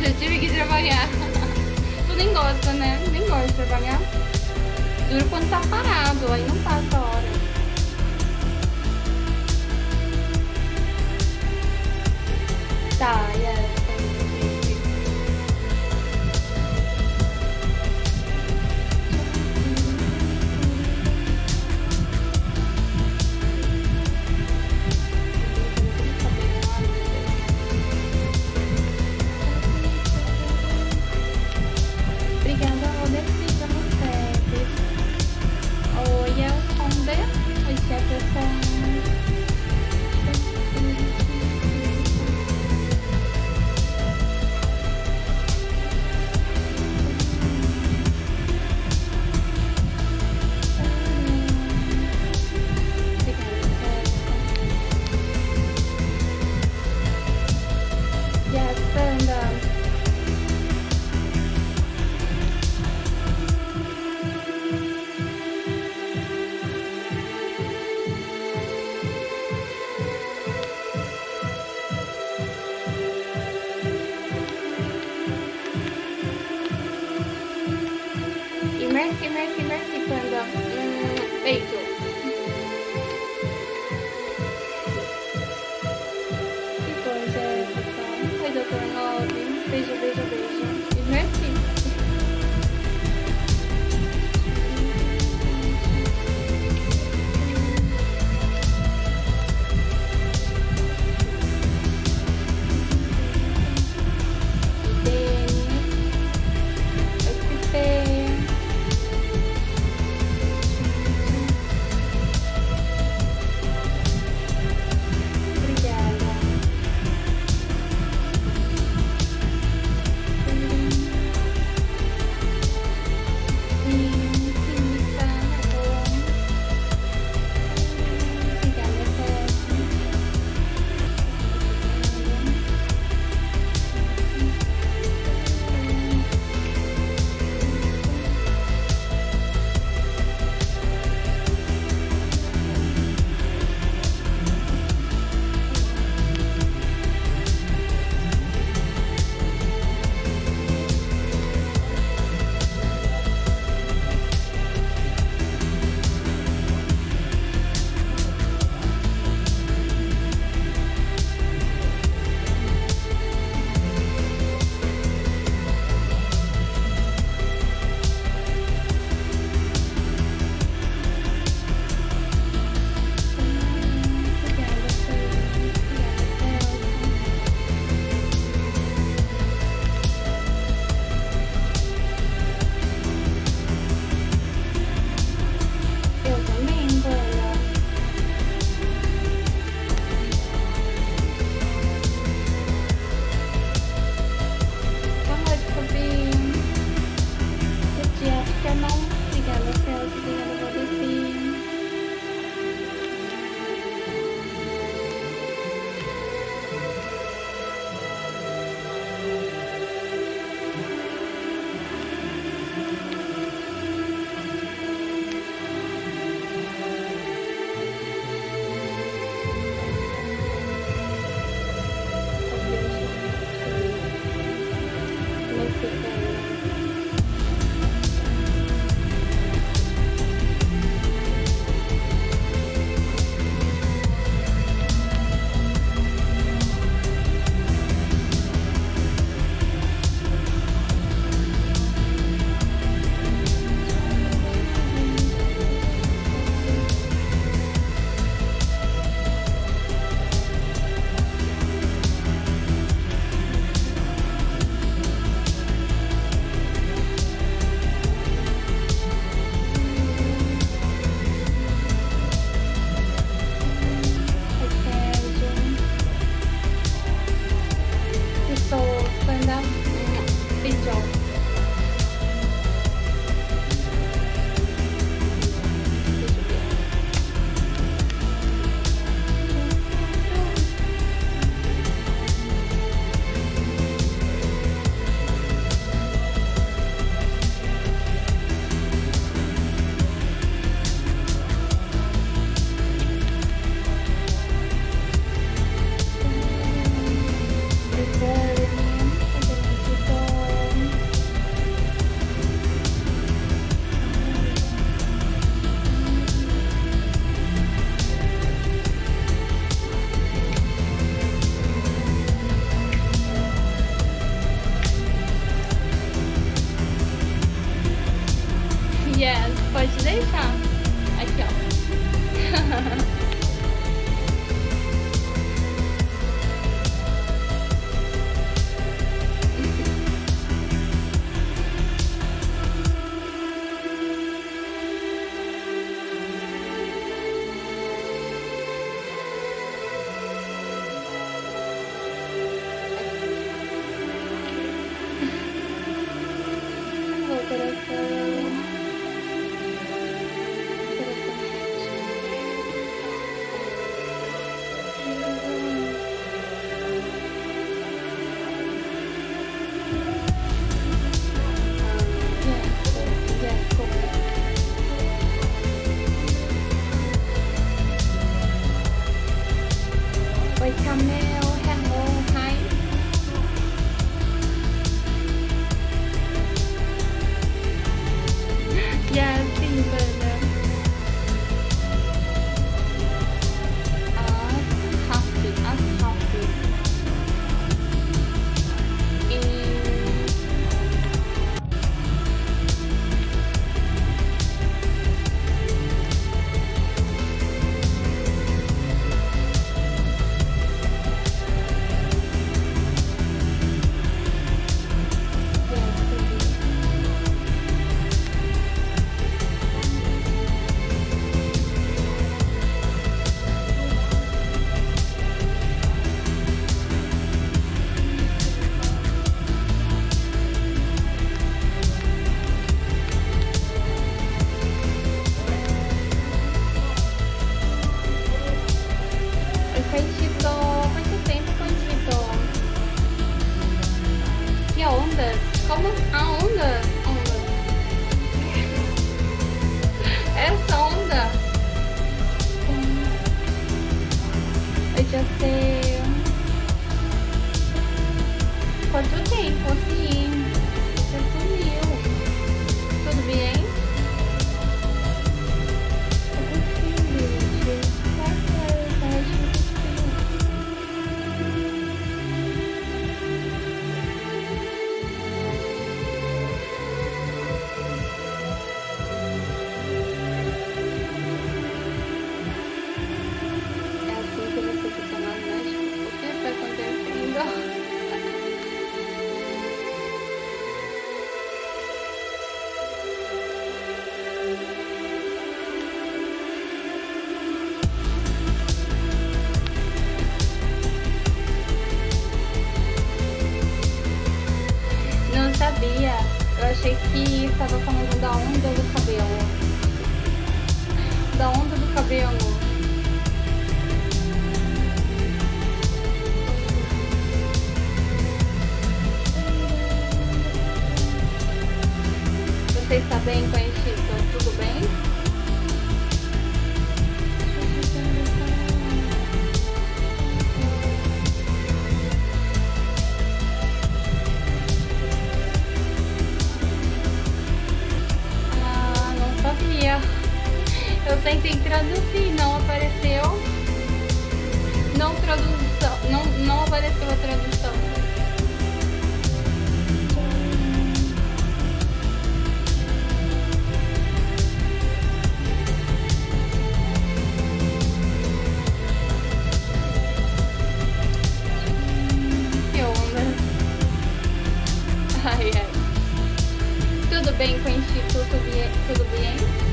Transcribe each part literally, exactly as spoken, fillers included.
eu tive que trabalhar. Tu nem gosta, né? Nem gosta de trabalhar. Duro quando tá parado, aí não passa a hora. Tá, yes. Obrigada, Rodrigo, você. Oi, Alfonde. Oi, Jefferson. Yes, Panda. E merci, merci, merci, Panda. Hum, beijo. Que coisa é essa? Oi, doutor Nove. Beijo, beijo, beijo. E merci. podia ser... Quanto tempo, assim? Você sumiu. Tudo bem? Eu consigo, gente. Claro que é verdade, eu consigo. É assim que você fica na noite. O que está acontecendo? Não sabia. Eu achei que estava falando da onda do cabelo. Da onda do cabelo. Você está bem com esse Chico? Tudo bem? Ah, não sabia. Eu tentei traduzir, não apareceu. Não tradução, não, não apareceu a tradução. Que onda. Ai, ai. Tudo bem com o Instituto? Tudo bem?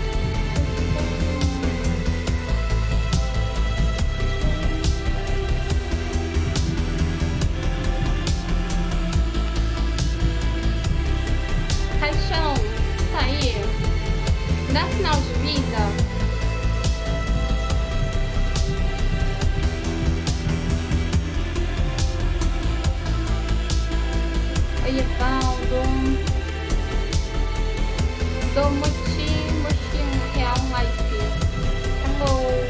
Caixão, tá aí? Dá sinal de vida? Oi, Evaldo. Do Muti, Muti, Real Life. Hello.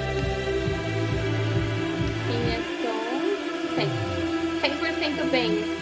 Sim, estou cem por cento bem.